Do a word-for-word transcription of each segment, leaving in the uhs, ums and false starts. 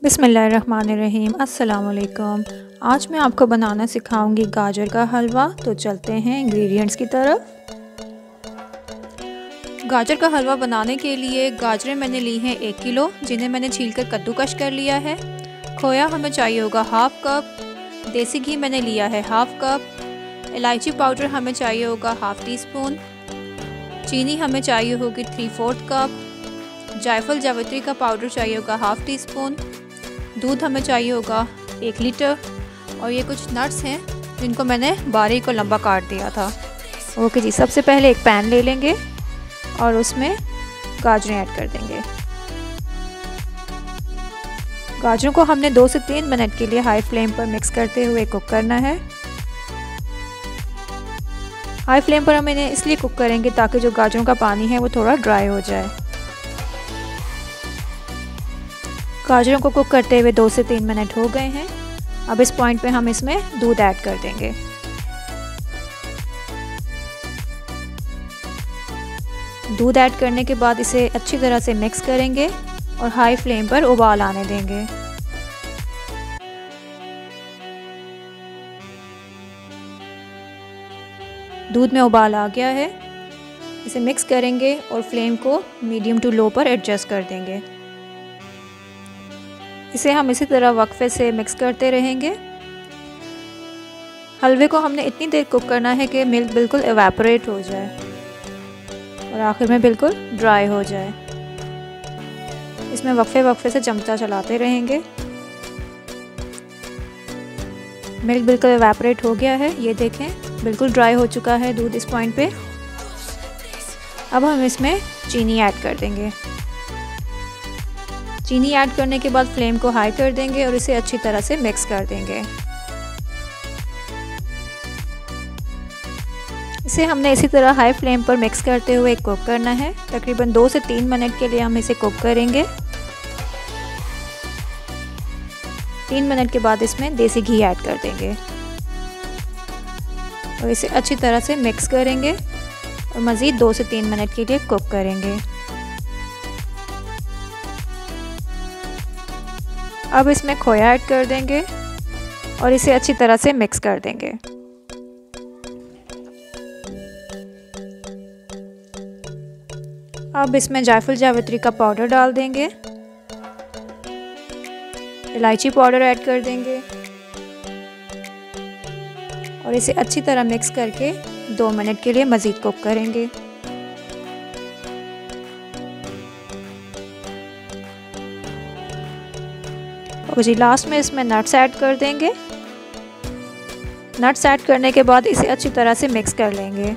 बिस्मिल्लाहिर्रहमानिर्रहीम। अस्सलाम वालेकुम। आज मैं आपको बनाना सिखाऊंगी गाजर का हलवा। तो चलते हैं इंग्रेडिएंट्स की तरफ। गाजर का हलवा बनाने के लिए गाजरें मैंने ली हैं एक किलो, जिन्हें मैंने छीलकर कद्दूकश कर लिया है। खोया हमें चाहिए होगा हाफ़ कप। देसी घी मैंने लिया है हाफ़ कप। इलायची पाउडर हमें चाहिए होगा हाफ़ टी स्पून। चीनी हमें चाहिए होगी थ्री फोर्थ कप। जायफल जावित्री का पाउडर चाहिए होगा हाफ़ टी स्पून। दूध हमें चाहिए होगा एक लीटर। और ये कुछ नट्स हैं जिनको मैंने बारीक और लंबा काट दिया था। ओके जी, सबसे पहले एक पैन ले लेंगे और उसमें गाजरें ऐड कर देंगे। गाजरों को हमने दो से तीन मिनट के लिए हाई फ्लेम पर मिक्स करते हुए कुक करना है। हाई फ्लेम पर हम इन्हें इसलिए कुक करेंगे ताकि जो गाजरों का पानी है वो थोड़ा ड्राई हो जाए। गाजरों को कुक करते हुए दो से तीन मिनट हो गए हैं। अब इस पॉइंट पे हम इसमें दूध ऐड कर देंगे। दूध ऐड करने के बाद इसे अच्छी तरह से मिक्स करेंगे और हाई फ्लेम पर उबाल आने देंगे। दूध में उबाल आ गया है। इसे मिक्स करेंगे और फ्लेम को मीडियम टू लो पर एडजस्ट कर देंगे। इसे हम इसी तरह वक्फे से मिक्स करते रहेंगे। हलवे को हमने इतनी देर कुक करना है कि मिल्क बिल्कुल एवेपोरेट हो जाए और आखिर में बिल्कुल ड्राई हो जाए। इसमें वक्फे वक्फे से चमचा चलाते रहेंगे। मिल्क बिल्कुल एवेपोरेट हो गया है, ये देखें बिल्कुल ड्राई हो चुका है दूध इस पॉइंट पे। अब हम इसमें चीनी ऐड कर देंगे। चीनी ऐड करने के बाद फ्लेम को हाई कर देंगे और इसे अच्छी तरह से मिक्स कर देंगे। इसे हमने इसी तरह हाई फ्लेम पर मिक्स करते हुए कुक करना है। तकरीबन दो से तीन मिनट के लिए हम इसे कुक करेंगे। तीन मिनट के बाद इसमें देसी घी ऐड कर देंगे और इसे अच्छी तरह से मिक्स करेंगे और मज़ीद दो से तीन मिनट के लिए कुक करेंगे। अब इसमें खोया ऐड कर देंगे और इसे अच्छी तरह से मिक्स कर देंगे। अब इसमें जायफल जावित्री का पाउडर डाल देंगे। इलायची पाउडर ऐड कर देंगे और इसे अच्छी तरह मिक्स करके दो मिनट के लिए मज़ीद कुक करेंगे। और जी लास्ट में इसमें नट्स ऐड कर देंगे। नट्स ऐड करने के बाद इसे अच्छी तरह से मिक्स कर लेंगे।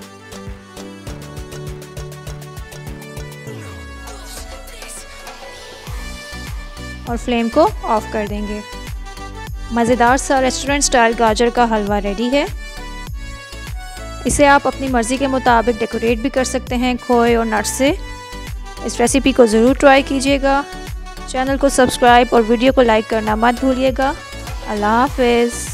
और फ्लेम को ऑफ कर देंगे। मज़ेदार सा रेस्टोरेंट स्टाइल गाजर का हलवा रेडी है। इसे आप अपनी मर्ज़ी के मुताबिक डेकोरेट भी कर सकते हैं खोए और नट्स से। इस रेसिपी को ज़रूर ट्राई कीजिएगा। चैनल को सब्सक्राइब और वीडियो को लाइक करना मत भूलिएगा। अल्लाह हाफ़िज़।